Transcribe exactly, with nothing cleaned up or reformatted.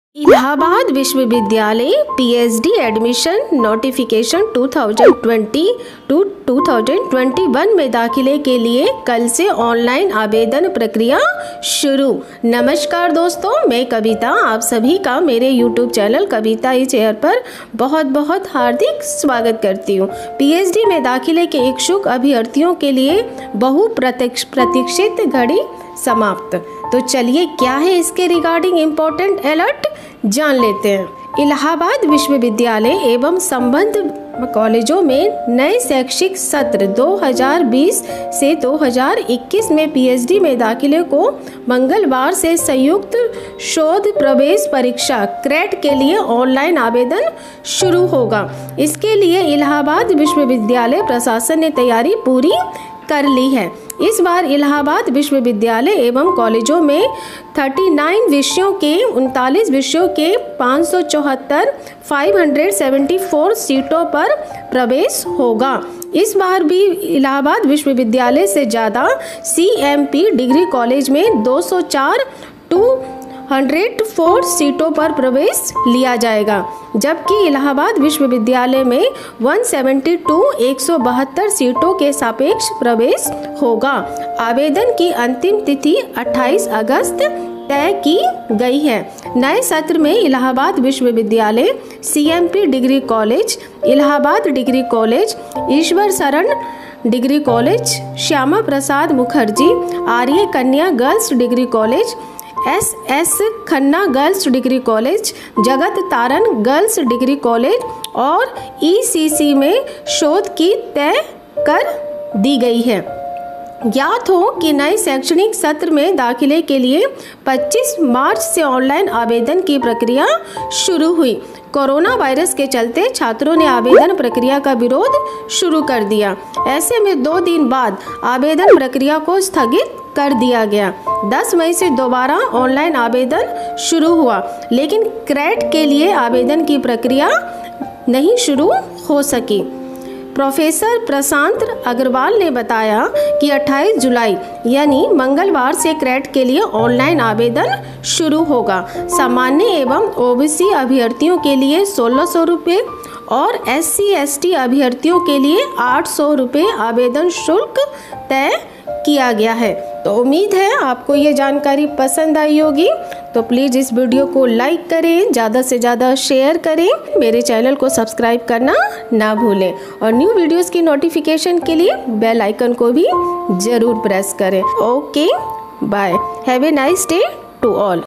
इलाहाबाद विश्वविद्यालय PhD admission notification दो हज़ार बीस टू दो हज़ार इक्कीस में दाखिले के लिए कल से ऑनलाइन आवेदन प्रक्रिया शुरू। नमस्कार दोस्तों, मैं कविता आप सभी का मेरे YouTube channel Kavita E chair पर बहुत बहुत हार्दिक स्वागत करती हूँ। पीएचडी में दाखिले के इच्छुक अभ्यर्थियों के लिए बहु प्रतीक्षित घड़ी समाप्त। तो चलिए क्या है इसके रिगार्डिंग इम्पोर्टेंट अलर्ट जान लेते हैं। इलाहाबाद विश्वविद्यालय एवं संबद्ध कॉलेजों में नए शैक्षिक सत्र दो हज़ार बीस से दो हज़ार इक्कीस में पीएचडी में दाखिले को मंगलवार से संयुक्त शोध प्रवेश परीक्षा क्रेट के लिए ऑनलाइन आवेदन शुरू होगा। इसके लिए इलाहाबाद विश्वविद्यालय प्रशासन ने तैयारी पूरी कर ली है। इस बार इलाहाबाद विश्वविद्यालय एवं कॉलेजों में उनतालीस विषयों के उनतालीस विषयों के पाँच सौ चौहत्तर पाँच सौ चौहत्तर सीटों पर प्रवेश होगा। इस बार भी इलाहाबाद विश्वविद्यालय से ज़्यादा सीएमपी डिग्री कॉलेज में दो सौ चार टू एक सौ चार सीटों पर प्रवेश लिया जाएगा, जबकि इलाहाबाद विश्वविद्यालय में एक सौ बहत्तर एक सौ बहत्तर सीटों के सापेक्ष प्रवेश होगा। आवेदन की अंतिम तिथि अट्ठाईस अगस्त तय की गई है। नए सत्र में इलाहाबाद विश्वविद्यालय, CMP degree college, Allahabad degree college, Ishwar Sharan degree college, Shyama Prasad Mukherjee Arya Kanya girls degree college, S S Khanna girls degree college, Jagat Taran girls degree college और ईसीसी में शोध की तय कर दी गई है। ज्ञात हो कि नए शैक्षणिक सत्र में दाखिले के लिए पच्चीस मार्च से ऑनलाइन आवेदन की प्रक्रिया शुरू हुई। कोरोना वायरस के चलते छात्रों ने आवेदन प्रक्रिया का विरोध शुरू कर दिया। ऐसे में दो दिन बाद आवेदन प्रक्रिया को स्थगित कर दिया गया। दस मई से दोबारा ऑनलाइन आवेदन शुरू हुआ, लेकिन क्रेट के लिए आवेदन की प्रक्रिया नहीं शुरू हो सकी। प्रोफेसर प्रशांत अग्रवाल ने बताया कि अट्ठाईस जुलाई यानी मंगलवार से क्रेट के लिए ऑनलाइन आवेदन शुरू होगा। सामान्य एवं ओबीसी अभ्यर्थियों के लिए सोलह सौ रुपये और एससी एसटी अभ्यर्थियों के लिए आठ सौ रुपये आवेदन शुल्क तय किया गया है। तो उम्मीद है आपको ये जानकारी पसंद आई होगी। तो प्लीज़ इस वीडियो को लाइक करें, ज़्यादा से ज़्यादा शेयर करें, मेरे चैनल को सब्सक्राइब करना ना भूलें और न्यू वीडियोस की नोटिफिकेशन के लिए बेल आइकन को भी ज़रूर प्रेस करें। Okay bye, have a nice day to all.